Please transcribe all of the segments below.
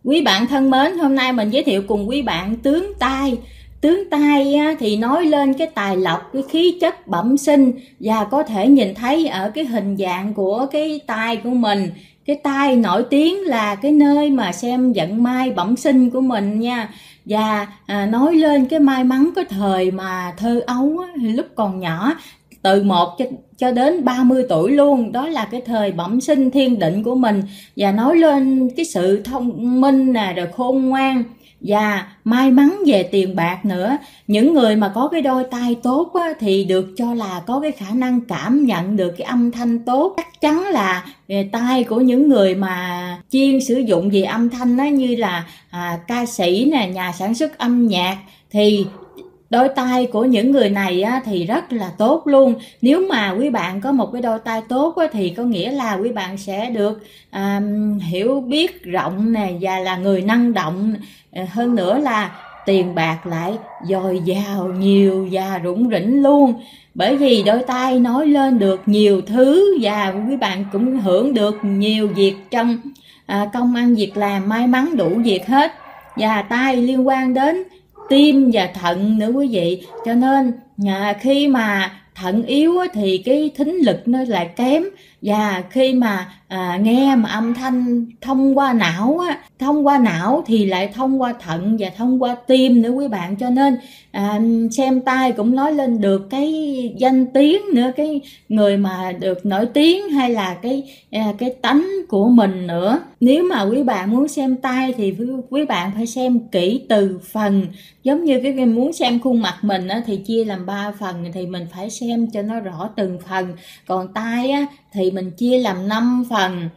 Quý bạn thân mến, hôm nay mình giới thiệu cùng quý bạn tướng tai. Tướng tai thì nói lên cái tài lộc, cái khí chất bẩm sinh, và có thể nhìn thấy ở cái hình dạng của cái tai của mình. Cái tai nổi tiếng là cái nơi mà xem vận may bẩm sinh của mình nha. Và nói lên cái may mắn cái thời mà thơ ấu lúc còn nhỏ, từ 1 cho đến 30 tuổi luôn, đó là cái thời bẩm sinh thiên định của mình. Và nói lên cái sự thông minh nè, rồi khôn ngoan và may mắn về tiền bạc nữa. Những người mà có cái đôi tai tốt á, thì được cho là có cái khả năng cảm nhận được cái âm thanh tốt. Chắc chắn là tai của những người mà chuyên sử dụng về âm thanh đó, như là ca sĩ nè, nhà sản xuất âm nhạc, thì đôi tai của những người này á, thì rất là tốt luôn. Nếu mà quý bạn có một cái đôi tai tốt á, thì có nghĩa là quý bạn sẽ được hiểu biết rộng nè, và là người năng động. Hơn nữa là tiền bạc lại dồi dào nhiều và rủng rỉnh luôn. Bởi vì đôi tai nói lên được nhiều thứ, và quý bạn cũng hưởng được nhiều việc trong công ăn việc làm, may mắn đủ việc hết. Và tai liên quan đến tim và thận nữa quý vị, cho nên khi mà thận yếu thì cái thính lực nó lại kém. Và khi mà nghe mà âm thanh thông qua não thì lại thông qua thận và thông qua tim nữa quý bạn. Cho nên xem tai cũng nói lên được cái danh tiếng nữa, cái người mà được nổi tiếng, hay là cái tánh của mình nữa. Nếu mà quý bạn muốn xem tai thì quý bạn phải xem kỹ từ phần. Giống như cái muốn xem khuôn mặt mình thì chia làm 3 phần, thì mình phải xem cho nó rõ từng phần. Còn tai thì mình chia làm 5 phần.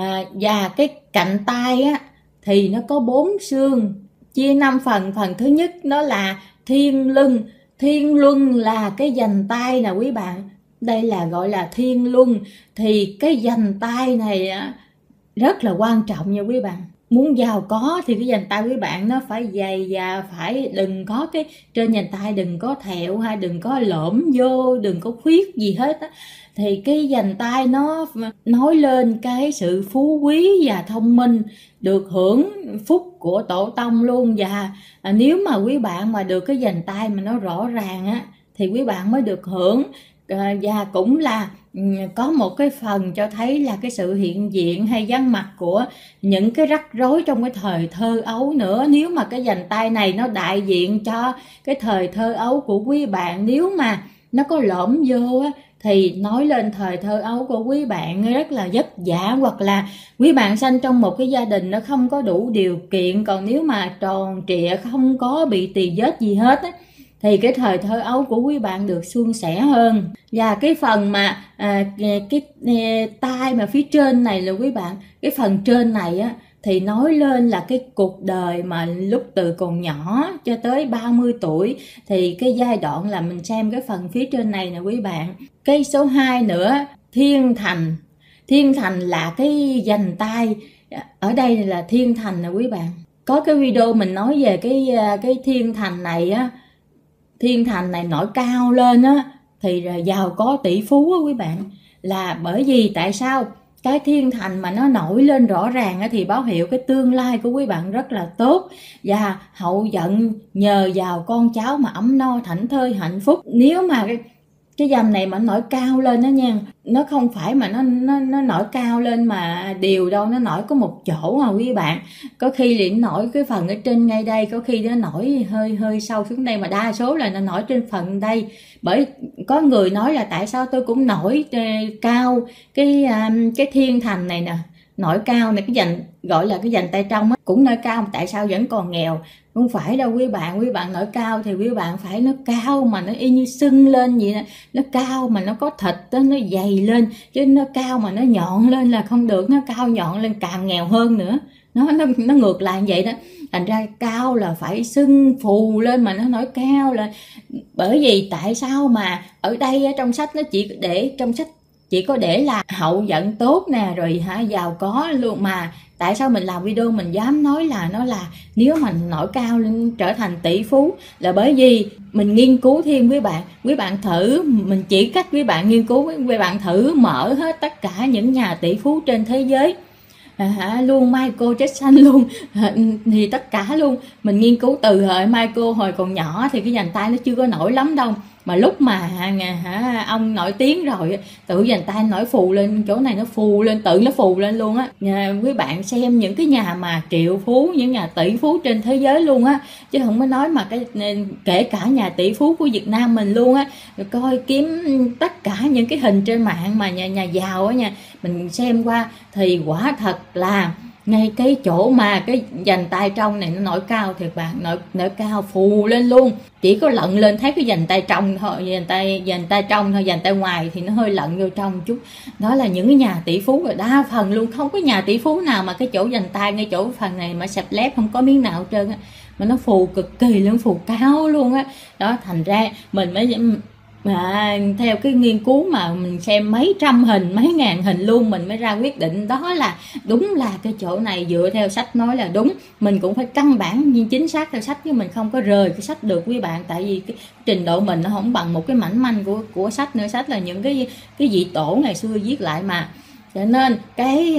Và cái cạnh tai thì nó có 4 xương, chia 5 phần. Phần thứ nhất nó là thiên luân. Thiên luân là cái vành tai nè quý bạn, đây là gọi là thiên luân. Thì cái vành tai này rất là quan trọng nha quý bạn. Muốn giàu có thì cái vành tai quý bạn nó phải dày, và phải đừng có cái trên vành tai đừng có thẹo, hay đừng có lõm vô, đừng có khuyết gì hết á. Thì cái vành tai nó nói lên cái sự phú quý và thông minh, được hưởng phúc của tổ tông luôn. Và nếu mà quý bạn mà được cái vành tai mà nó rõ ràng thì quý bạn mới được hưởng. Và cũng là có một cái phần cho thấy là cái sự hiện diện hay vắng mặt của những cái rắc rối trong cái thời thơ ấu nữa. Nếu mà cái vành tai này nó đại diện cho cái thời thơ ấu của quý bạn, nếu mà nó có lõm vô thì nói lên thời thơ ấu của quý bạn rất là vất vả, hoặc là quý bạn sanh trong một cái gia đình nó không có đủ điều kiện. Còn nếu mà tròn trịa, không có bị tì vết gì hết thì cái thời thơ ấu của quý bạn được suôn sẻ hơn. Và cái phần mà cái tai mà phía trên này là quý bạn, cái phần trên này thì nói lên là cái cuộc đời mà lúc từ còn nhỏ cho tới 30 tuổi. Thì cái giai đoạn là mình xem cái phần phía trên này nè quý bạn. Cái số 2 nữa, thiên thành. Thiên thành là cái vành tai, ở đây là thiên thành nè quý bạn. Có cái video mình nói về cái thiên thành này thiên thành này nổi cao lên thì giàu có tỷ phú quý bạn. Là bởi vì tại sao cái thiên thành mà nó nổi lên rõ ràng thì báo hiệu cái tương lai của quý bạn rất là tốt, và hậu vận nhờ vào con cháu mà ấm no thảnh thơi hạnh phúc. Nếu mà cái vành này mà nổi cao lên đó nha, nó không phải mà nó nổi cao lên mà đều đâu, nó nổi có một chỗ mà quý bạn. Có khi liền nổi cái phần ở trên ngay đây, có khi nó nổi hơi sâu xuống đây, mà đa số là nó nổi trên phần đây. Bởi có người nói là tại sao tôi cũng nổi cao cái thiên thành này nè, nổi cao này, cái vành gọi là cái vành tay trong cũng nổi cao, tại sao vẫn còn nghèo? Không phải đâu quý bạn. Quý bạn nổi cao thì quý bạn phải nó cao mà nó y như sưng lên vậy nè, nó cao mà nó có thịt nó dày lên, chứ nó cao mà nó nhọn lên là không được. Nó cao nhọn lên càng nghèo hơn nữa, nó ngược lại như vậy đó. Thành ra cao là phải sưng phù lên mà nó nổi cao lên. Bởi vì tại sao mà ở đây trong sách nó chỉ có để là hậu vận tốt nè, rồi giàu có luôn. Mà tại sao mình làm video mình dám nói là nó là nếu mà nổi cao lên trở thành tỷ phú, là bởi vì mình nghiên cứu thêm quý bạn thử, mình chỉ cách quý bạn nghiên cứu, quý bạn thử mở hết tất cả những nhà tỷ phú trên thế giới, luôn Michael Jackson luôn, thì tất cả luôn. Mình nghiên cứu từ hồi Michael hồi còn nhỏ thì cái vành tay nó chưa có nổi lắm đâu, mà lúc mà ông nổi tiếng rồi tự vành tay nổi phù lên, chỗ này nó phù lên, tự nó phù lên luôn á. Quý bạn xem những cái nhà mà triệu phú, những nhà tỷ phú trên thế giới luôn á, chứ không có nói mà kể cả nhà tỷ phú của Việt Nam mình luôn á, coi kiếm tất cả những cái hình trên mạng mà nhà giàu á nha, mình xem qua thì quả thật là ngay cái chỗ mà cái vành tay trong này nó nổi cao thiệt bạn, nổi cao phù lên luôn. Chỉ có lận lên thấy cái vành tay trong thôi, vành tay trong thôi, vành tay ngoài thì nó hơi lận vô trong chút. Đó là những cái nhà tỷ phú rồi, đa phần luôn, không có nhà tỷ phú nào mà cái chỗ vành tay ngay chỗ phần này mà sẹp lép không có miếng nào hết trơn á, mà nó phù cực kỳ luôn, phù cao luôn á. Đó thành ra mình mới theo cái nghiên cứu mà mình xem mấy trăm hình, mấy ngàn hình luôn, mình mới ra quyết định đó là đúng là cái chỗ này dựa theo sách nói là đúng. Mình cũng phải căn bản nhưng chính xác theo sách, chứ mình không có rời cái sách được quý bạn, tại vì cái trình độ mình nó không bằng một cái mảnh manh của sách nữa. Sách là những cái vị tổ ngày xưa viết lại mà, cho nên cái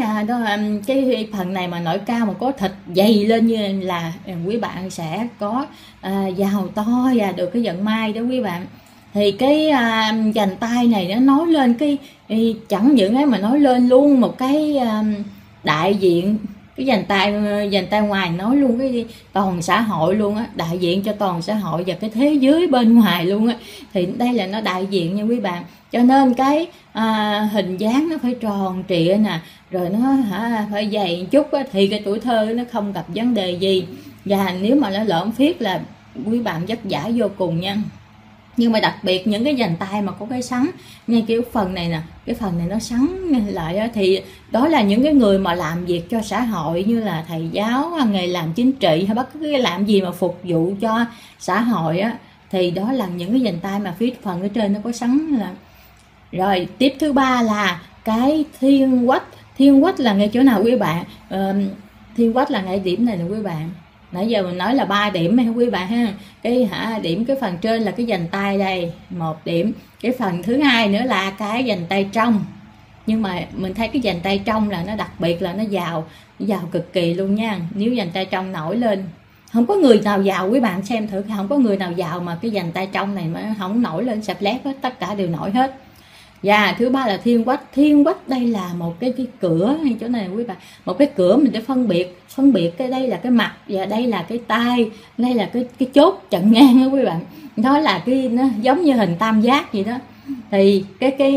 phần này mà nổi cao mà có thịt dày lên như là quý bạn sẽ có giàu to và được cái vận may đó quý bạn. Thì cái vành tay này nó nói lên cái chẳng những ấy mà nói lên luôn một cái đại diện, cái vành tay ngoài nói luôn cái toàn xã hội luôn á, đại diện cho toàn xã hội và cái thế giới bên ngoài luôn á. Thì đây là nó đại diện nha quý bạn, cho nên cái hình dáng nó phải tròn trịa nè, rồi nó phải dày một chút á, thì cái tuổi thơ nó không gặp vấn đề gì. Và nếu mà nó lởm phiết là quý bạn vất vả vô cùng nha. Nhưng mà đặc biệt những cái vành tay mà có cái sắn ngay cái phần này nè, cái phần này nó sắn lại đó, thì đó là những cái người mà làm việc cho xã hội như là thầy giáo, nghề làm chính trị hay bất cứ cái làm gì mà phục vụ cho xã hội á, thì đó là những cái vành tay mà phía phần ở trên nó có sắn là. Rồi tiếp thứ ba là cái thiên quách. Thiên quách là ngay chỗ nào quý bạn? Thiên quách là ngay điểm này nè quý bạn. Nãy giờ mình nói là 3 điểm hay quý bạn ha. Cái điểm cái phần trên là cái vành tay đây, 1 điểm. Cái phần thứ hai nữa là cái vành tay trong. Nhưng mà mình thấy cái vành tay trong là nó đặc biệt là nó giàu cực kỳ luôn nha. Nếu vành tay trong nổi lên, không có người nào giàu, quý bạn xem thử, không có người nào giàu mà cái vành tay trong này mà không nổi lên sẹp lép hết, tất cả đều nổi hết. Và thứ ba là thiên quách. Thiên quách đây là một cái cửa ngay chỗ này quý bạn, một cái cửa mình để phân biệt cái đây là cái mặt và đây là cái tay, đây là cái chốt chặn ngang đó quý bạn. Đó là nó giống như hình tam giác vậy đó. Thì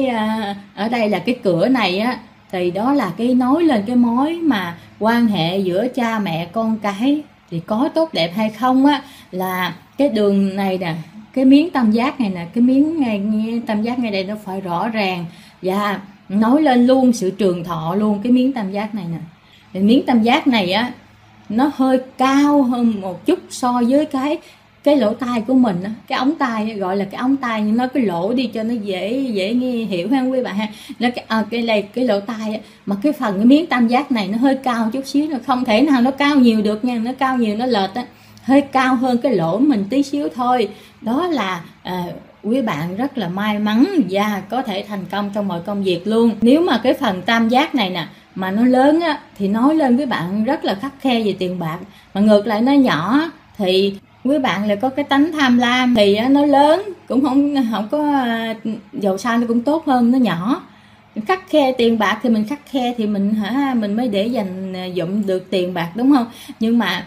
ở đây là cái cửa này á, thì đó là cái nói lên cái mối mà quan hệ giữa cha mẹ con cái thì có tốt đẹp hay không á, là cái đường này nè, cái miếng tam giác này nè, cái miếng tam giác ngay đây nó phải rõ ràng và nói lên luôn sự trường thọ luôn. Cái miếng tam giác này nè, thì miếng tam giác này á nó hơi cao hơn một chút so với cái lỗ tai của mình á, cái ống tai gọi là cái ống tai, nhưng nó cái lỗ đi cho nó dễ nghe hiểu ha quý bạn ha. Nó cái lỗ tai á, mà cái cái miếng tam giác này nó hơi cao chút xíu, nó không thể nào nó cao nhiều được nha, nó cao nhiều nó lệch á, hơi cao hơn cái lỗ mình tí xíu thôi. Đó là quý bạn rất là may mắn và có thể thành công trong mọi công việc luôn. Nếu mà cái phần tam giác này nè mà nó lớn á thì nói lên với bạn rất là khắt khe về tiền bạc, mà ngược lại nó nhỏ thì quý bạn lại có cái tánh tham lam, thì nó lớn cũng không có dầu sao nó cũng tốt hơn nó nhỏ. Khắt khe tiền bạc thì mình khắt khe thì mình mới để dành dụm được tiền bạc, đúng không? Nhưng mà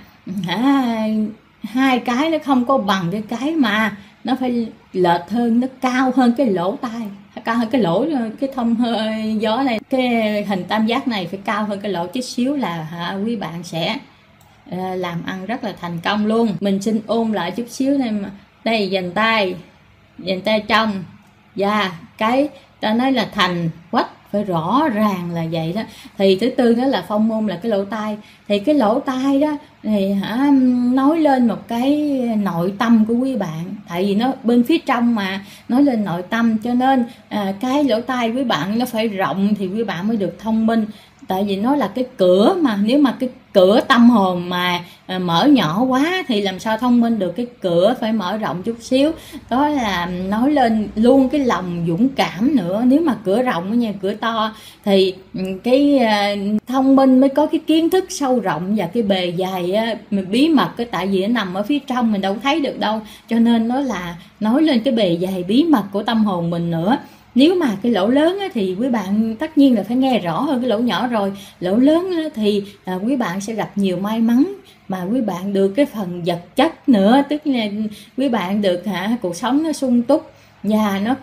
hai cái nó không có bằng cái mà nó phải lệch hơn, nó cao hơn cái lỗ tai, cao hơn cái lỗ cái thông hơi gió này, cái hình tam giác này phải cao hơn cái lỗ chút xíu là quý bạn sẽ làm ăn rất là thành công luôn. Mình xin ôn lại chút xíu này, mà đây vành tay trong và cái ta nói là thành quách phải rõ ràng là vậy đó. Thì thứ tư đó là phong môn là cái lỗ tai. Thì cái lỗ tai đó thì nói lên một cái nội tâm của quý bạn, tại vì nó bên phía trong mà nói lên nội tâm, cho nên cái lỗ tai quý bạn nó phải rộng thì quý bạn mới được thông minh. tại vì nó là cái cửa mà, nếu mà cái cửa tâm hồn mà mở nhỏ quá thì làm sao thông minh được, cái cửa phải mở rộng chút xíu. Đó là nói lên luôn cái lòng dũng cảm nữa. Nếu mà cửa rộng nha, cửa to thì cái thông minh mới có cái kiến thức sâu rộng và cái bề dày á, bí mật cái tại vì nó nằm ở phía trong mình đâu thấy được đâu, cho nên nó là nói lên cái bề dày bí mật của tâm hồn mình nữa. Nếu mà cái lỗ lớn á, thì quý bạn tất nhiên là phải nghe rõ hơn cái lỗ nhỏ rồi. Lỗ lớn á, thì quý bạn sẽ gặp nhiều may mắn, mà quý bạn được cái phần vật chất nữa, tức là quý bạn được cuộc sống nó sung túc, và nó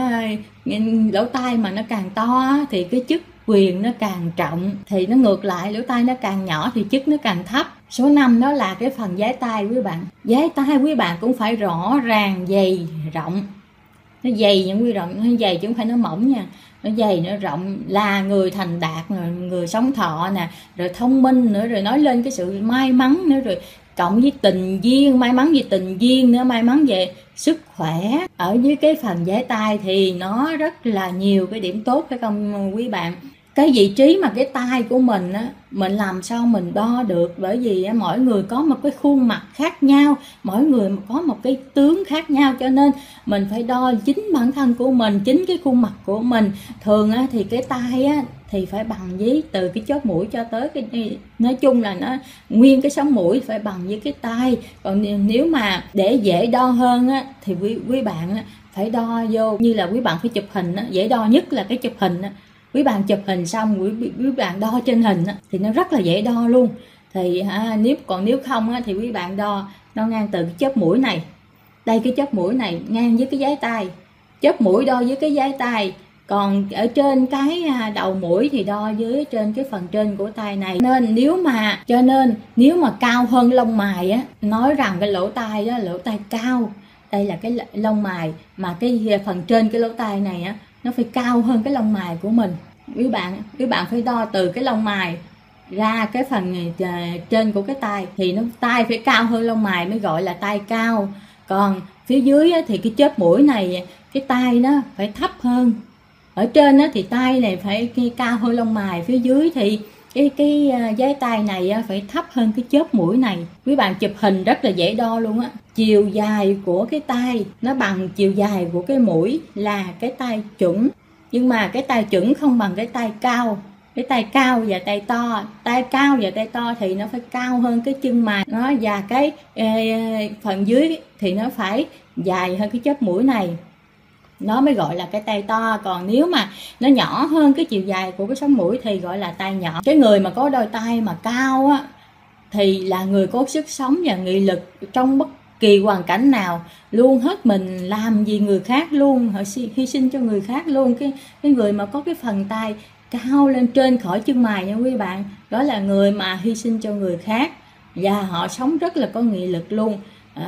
lỗ tai mà nó càng to á, thì cái chức quyền nó càng trọng, thì nó ngược lại, lỗ tai nó càng nhỏ thì chức nó càng thấp. Số 5 đó là cái phần giái tai quý bạn. Giái tai quý bạn cũng phải rõ ràng, dày, rộng. Nó dày những quy rộng, nó dày chứ không phải nó mỏng nha, nó dày nó rộng, là người thành đạt, người sống thọ nè, rồi thông minh nữa, rồi nói lên cái sự may mắn nữa, rồi cộng với tình duyên, may mắn về tình duyên nữa, may mắn về sức khỏe. Ở dưới cái phần giái tai thì nó rất là nhiều cái điểm tốt, phải không quý bạn? Cái vị trí mà cái tai của mình á, mình làm sao mình đo được, bởi vì á, mỗi người có một cái khuôn mặt khác nhau, mỗi người có một cái tướng khác nhau, cho nên mình phải đo chính bản thân của mình, chính cái khuôn mặt của mình. Thường á, thì cái tai á, thì phải bằng với từ cái chóp mũi cho tới cái, nói chung là nó nguyên cái sống mũi phải bằng với cái tai. Còn nếu mà để dễ đo hơn á, thì quý bạn á, phải đo vô như là quý bạn phải chụp hình á, dễ đo nhất là cái chụp hình á. Quý bạn chụp hình xong quý bạn đo trên hình á, thì nó rất là dễ đo luôn. Thì nếu không á, thì quý bạn đo ngang từ cái chóp mũi này, đây cái chóp mũi này ngang với cái giái tai, chóp mũi đo với cái giái tai, còn ở trên cái đầu mũi thì đo với trên cái phần trên của tai này. Nên nếu mà cao hơn lông mày á, nói rằng cái lỗ tai đó, lỗ tai cao, đây là cái lông mày, mà cái phần trên cái lỗ tai này á, nó phải cao hơn cái lông mày của mình. Quý bạn phải đo từ cái lông mày ra cái phần trên của cái tai, thì nó tai phải cao hơn lông mày mới gọi là tai cao. Còn phía dưới á, thì cái chóp mũi này, cái tai nó phải thấp hơn. Ở trên á, thì tai này phải cao hơn lông mày, phía dưới thì cái giái tai này á, phải thấp hơn cái chóp mũi này. Quý bạn chụp hình rất là dễ đo luôn á. Chiều dài của cái tai nó bằng chiều dài của cái mũi là cái tai chuẩn. Nhưng mà cái tai chuẩn không bằng cái tai cao. Cái tai cao và tai to, tai cao và tai to thì nó phải cao hơn cái chân mày nó, và cái phần dưới thì nó phải dài hơn cái chóp mũi này, nó mới gọi là cái tai to. Còn nếu mà nó nhỏ hơn cái chiều dài của cái sống mũi thì gọi là tai nhỏ. Cái người mà có đôi tai mà cao á, thì là người có sức sống và nghị lực trong bất kỳ hoàn cảnh nào, luôn hết mình làm vì người khác luôn, họ hy sinh cho người khác luôn. Cái người mà có cái phần tai cao lên trên khỏi chân mày nha quý bạn, đó là người mà hy sinh cho người khác, và họ sống rất là có nghị lực luôn,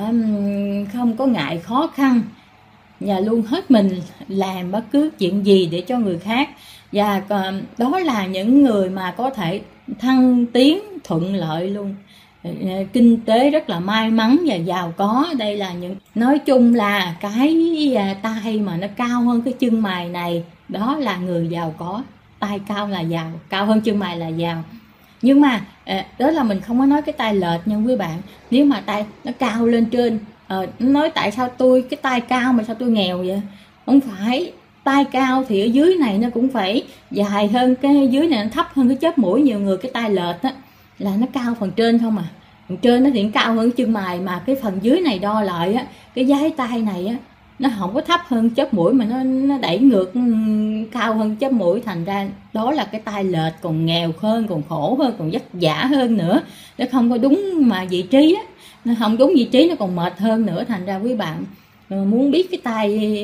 không có ngại khó khăn, và luôn hết mình làm bất cứ chuyện gì để cho người khác. Và đó là những người mà có thể thăng tiến thuận lợi luôn, kinh tế rất là may mắn và giàu có. Đây là những, nói chung là cái tai mà nó cao hơn cái chân mày này, đó là người giàu có. Tai cao là giàu, cao hơn chân mày là giàu. Nhưng mà đó là mình không có nói cái tai lệch nha quý bạn. Nếu mà tai nó cao lên trên, nói tại sao tôi cái tai cao mà sao tôi nghèo vậy? Không phải, tai cao thì ở dưới này nó cũng phải dài hơn, cái dưới này nó thấp hơn cái chóp mũi. Nhiều người cái tai lệch á là nó cao phần trên không à, phần trên nó thì cao hơn cái chân mày, mà cái phần dưới này đo lại á, cái giái tai này á, nó không có thấp hơn chóp mũi mà nó đẩy ngược cao hơn chóp mũi, thành ra đó là cái tai lệch, còn nghèo hơn, còn khổ hơn, còn vất vả hơn nữa. Nó không có đúng mà vị trí á, nó không đúng vị trí, nó còn mệt hơn nữa. Thành ra quý bạn muốn biết cái tai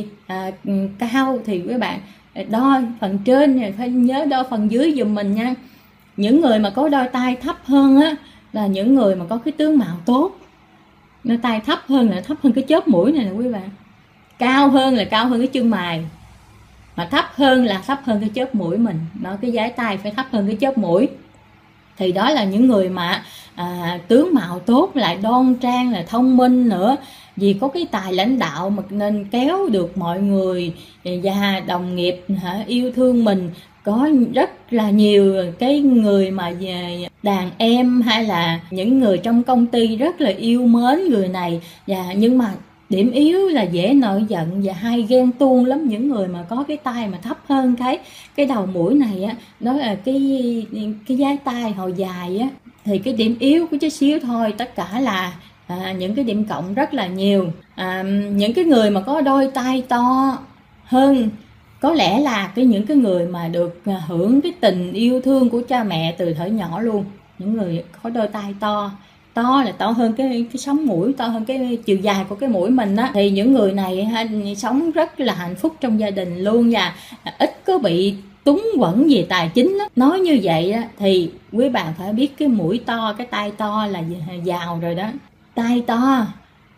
cao thì quý bạn đo phần trên, phải nhớ đo phần dưới giùm mình nha. Những người mà có đôi tai thấp hơn á là những người mà có cái tướng mạo tốt. Nó tai thấp hơn là thấp hơn cái chóp mũi này nè quý bạn, cao hơn là cao hơn cái chân mày, mà thấp hơn là thấp hơn cái chóp mũi mình. Nó cái giái tai phải thấp hơn cái chóp mũi. thì đó là những người mà tướng mạo tốt, lại đoan trang, là thông minh nữa, vì có cái tài lãnh đạo mà nên kéo được mọi người và đồng nghiệp yêu thương mình. Có rất là nhiều cái người mà đàn em hay là những người trong công ty rất là yêu mến người này, nhưng mà điểm yếu là dễ nổi giận và hay ghen tuông lắm. Những người mà có cái tai mà thấp hơn cái đầu mũi này á, đó là cái dái tai hồi dài á, thì cái điểm yếu của chút xíu thôi, tất cả là những cái điểm cộng rất là nhiều. Những cái người mà có đôi tai to hơn có lẽ là những cái người mà được hưởng cái tình yêu thương của cha mẹ từ thuở nhỏ luôn. Những người có đôi tai to là to hơn cái sống mũi, to hơn cái chiều dài của cái mũi mình á, thì những người này sống rất là hạnh phúc trong gia đình luôn, và ít có bị túng quẫn về tài chính đó. Nói như vậy á, thì quý bạn phải biết cái mũi to, cái tai to là giàu rồi đó. Tai to,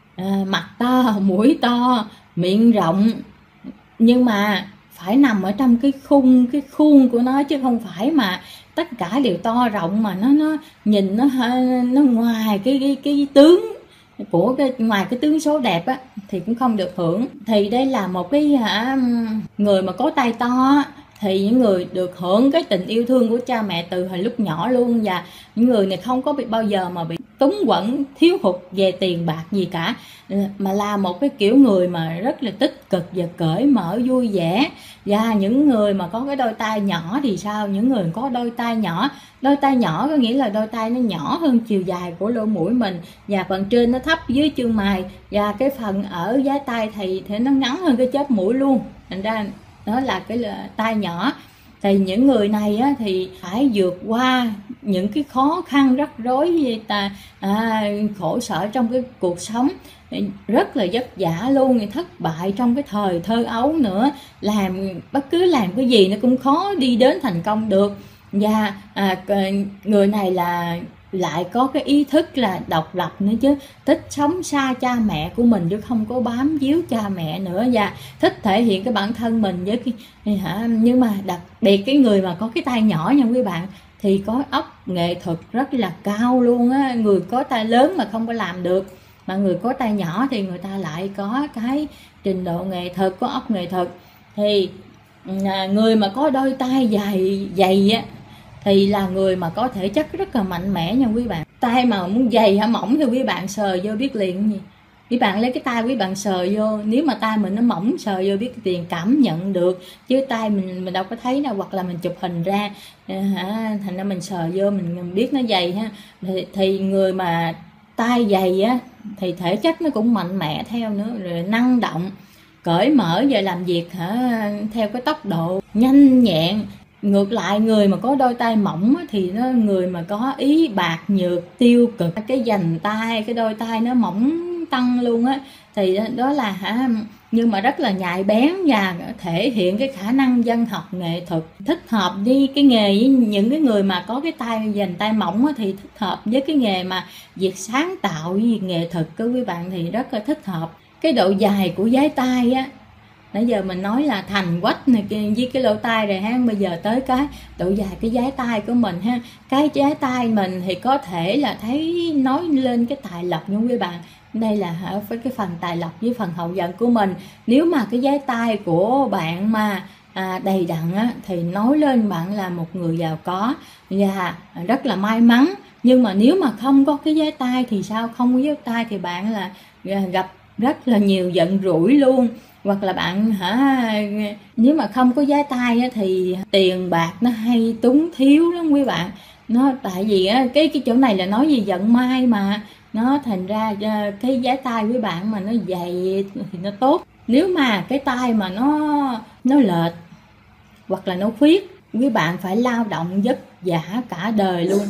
mặt to, mũi to, miệng rộng, nhưng mà phải nằm ở trong cái khuôn của nó, chứ không phải mà tất cả đều to rộng mà nó nhìn nó ngoài cái tướng của ngoài cái tướng số đẹp á, thì cũng không được hưởng. Thì đây là một cái người mà có tai to thì những người được hưởng cái tình yêu thương của cha mẹ từ hồi lúc nhỏ luôn, và những người này không có bao giờ mà bị túng quẫn thiếu hụt về tiền bạc gì cả, mà là một cái kiểu người mà rất là tích cực và cởi mở vui vẻ. Và những người mà có cái đôi tai nhỏ thì sao? Những người có đôi tai nhỏ có nghĩa là đôi tai nó nhỏ hơn chiều dài của lỗ mũi mình, và phần trên nó thấp dưới chân mày, và cái phần ở dái tai thì nó ngắn hơn cái chóp mũi luôn, thành ra đó là cái tai nhỏ. Thì những người này á, thì phải vượt qua những cái khó khăn rắc rối, khổ sở trong cái cuộc sống, rất là vất vả luôn, thất bại trong cái thời thơ ấu nữa, bất cứ làm cái gì nó cũng khó đi đến thành công được. Và người này là lại có cái ý thức là độc lập nữa chứ, thích sống xa cha mẹ của mình chứ không có bám víu cha mẹ nữa, và thích thể hiện cái bản thân mình với nhưng mà đặc biệt cái người mà có cái tai nhỏ nha quý bạn, thì có óc nghệ thuật rất là cao luôn á. Người có tai lớn mà không có làm được, mà người có tai nhỏ thì người ta lại có cái trình độ nghệ thuật, có óc nghệ thuật. Thì người mà có đôi tai dày á thì là người mà có thể chất rất là mạnh mẽ nha quý bạn. Tai mà muốn dày hay mỏng thì quý bạn sờ vô biết liền gì. Quý bạn lấy cái tay quý bạn sờ vô, nếu mà tay mình nó mỏng sờ vô biết tiền, cảm nhận được, chứ tay mình đâu có thấy đâu, hoặc là mình chụp hình ra thành ra mình sờ vô mình biết nó dày ha. Thì người mà tay dày á thì thể chất nó cũng mạnh mẽ theo nữa, rồi năng động, cởi mở và làm việc theo cái tốc độ nhanh nhẹn. Ngược lại người mà có đôi tay mỏng thì nó người mà có ý bạc nhược, tiêu cực, cái vành tay, cái đôi tay nó mỏng tăng luôn á, thì đó là nhưng mà rất là nhạy bén và thể hiện cái khả năng văn học nghệ thuật, thích hợp đi cái nghề với những cái người mà có cái tay vành tay mỏng á, thì thích hợp với cái nghề mà việc sáng tạo với nghệ thuật của quý bạn thì rất là thích hợp. Cái độ dài của dái tai á, nãy giờ mình nói là thành quách này với cái lỗ tai rồi ha, bây giờ tới cái độ dài cái dái tai của mình ha. Cái dái tai mình thì có thể là thấy nói lên cái tài lộc nha quý bạn. Đây là với cái phần tài lộc với phần hậu vận của mình. Nếu mà cái dái tai của bạn mà đầy đặn á, thì nói lên bạn là một người giàu có và rất là may mắn. Nhưng mà nếu mà không có cái dái tai thì sao? Không có dái tai thì bạn là gặp rất là nhiều vận rủi luôn. Hoặc là bạn nếu mà không có dái tai á, thì tiền bạc nó hay túng thiếu lắm quý bạn. Nó tại vì á, cái chỗ này là nói gì vận may mà, nó thành ra cái dái tai quý bạn mà nó dày thì nó tốt. Nếu mà cái tai mà nó lệch hoặc là nó khuyết, quý bạn phải lao động vất vả cả đời luôn.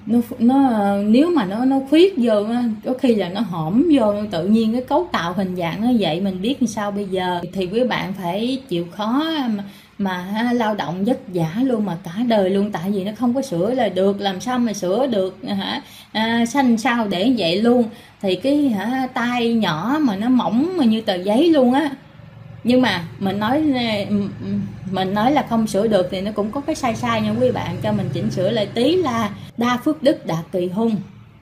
Nếu mà nó khuyết vô, có khi là nó hõm vô, tự nhiên cái cấu tạo hình dạng nó vậy, mình biết làm sao bây giờ. Thì quý bạn phải chịu khó mà lao động vất vả luôn mà cả đời luôn, tại vì nó không có sửa là được, làm sao mà sửa được xanh sao để vậy luôn. Thì cái tai nhỏ mà nó mỏng mà như tờ giấy luôn á, Nhưng mà mình nói là không sửa được thì nó cũng có cái sai sai nha quý bạn, cho mình chỉnh sửa lại tí là đa phước đức đạt tùy hung.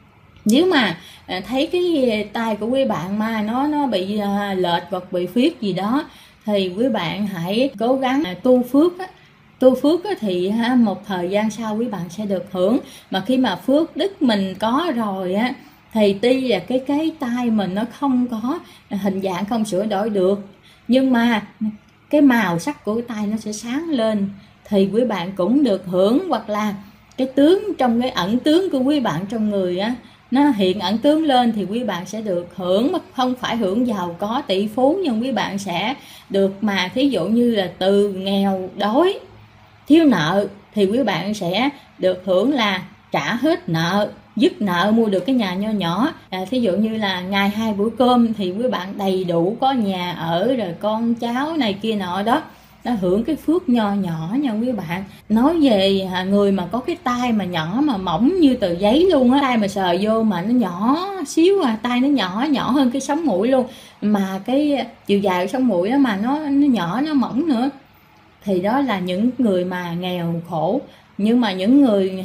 Nếu mà thấy cái tay của quý bạn mà nó bị lệch hoặc bị phiết gì đó thì quý bạn hãy cố gắng tu phước á. Tu phước thì một thời gian sau quý bạn sẽ được hưởng. Mà khi mà phước đức mình có rồi á thì tuy là cái tay mình nó không có hình dạng, không sửa đổi được, nhưng mà cái màu sắc của tay nó sẽ sáng lên thì quý bạn cũng được hưởng. Hoặc là cái tướng trong cái ẩn tướng của quý bạn trong người á, nó hiện ẩn tướng lên thì quý bạn sẽ được hưởng, không phải hưởng giàu có tỷ phú, nhưng quý bạn sẽ được mà thí dụ như là từ nghèo đói thiếu nợ thì quý bạn sẽ được hưởng là trả hết nợ, dứt nợ, mua được cái nhà nho nhỏ. Thí dụ như là ngày 2 bữa cơm thì quý bạn đầy đủ, có nhà ở rồi con cháu này kia nọ đó, nó hưởng cái phước nho nhỏ nha quý bạn. Nói về người mà có cái tay mà nhỏ mà mỏng như tờ giấy luôn á, tay mà sờ vô mà nó nhỏ xíu tay nó nhỏ hơn cái sống mũi luôn, mà cái chiều dài của sống mũi đó mà nó nhỏ, nó mỏng nữa, thì đó là những người mà nghèo khổ. Nhưng mà những người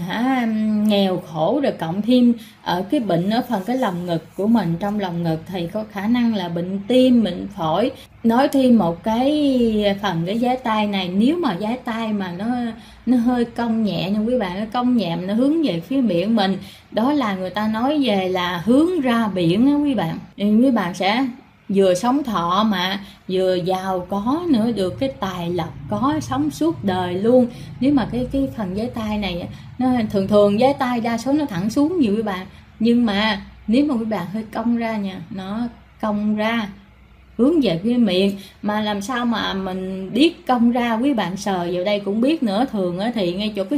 nghèo khổ rồi cộng thêm ở cái bệnh ở phần cái lồng ngực của mình, trong lồng ngực thì có khả năng là bệnh tim, bệnh phổi. Nói thêm một cái phần cái giá tay này, nếu mà giá tay mà nó hơi cong nhẹ nha quý bạn, nó cong nhẹ nó hướng về phía miệng mình, đó là người ta nói về là hướng ra biển đó quý bạn. Thì quý bạn sẽ vừa sống thọ mà vừa giàu có nữa, được cái tài lộc, có sống suốt đời luôn. Nếu mà cái phần giấy tay này nó thường giấy tay đa số nó thẳng xuống nhiều quý bạn, nhưng mà nếu mà quý bạn hơi cong ra nha, nó cong ra hướng về phía miệng, mà làm sao mà mình biết cong ra, quý bạn sờ vào đây cũng biết nữa. Thường thì ngay chỗ cái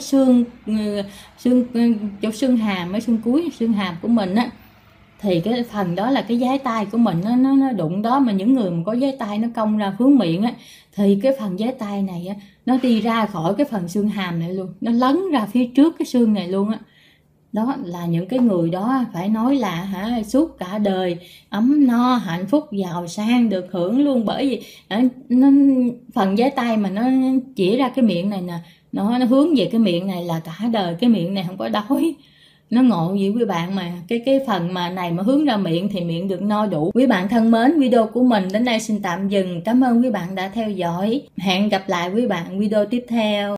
chỗ xương hàm, ở xương cuối xương hàm của mình á, thì cái phần đó là cái giái tay của mình nó đụng đó. Mà những người mà có giái tay nó cong ra hướng miệng á thì cái phần giái tay này á nó đi ra khỏi cái phần xương hàm này luôn, nó lấn ra phía trước cái xương này luôn á. Đó là những cái người đó phải nói là suốt cả đời ấm no hạnh phúc giàu sang được hưởng luôn. Bởi vì phần giái tay mà nó chỉ ra cái miệng này nè, nó hướng về cái miệng này là cả đời cái miệng này không có đói. Nó ngộ vậy quý bạn. Mà cái phần mà này mà hướng ra miệng thì miệng được no đủ. Quý bạn thân mến, video của mình đến đây xin tạm dừng. Cảm ơn quý bạn đã theo dõi. Hẹn gặp lại quý bạn video tiếp theo.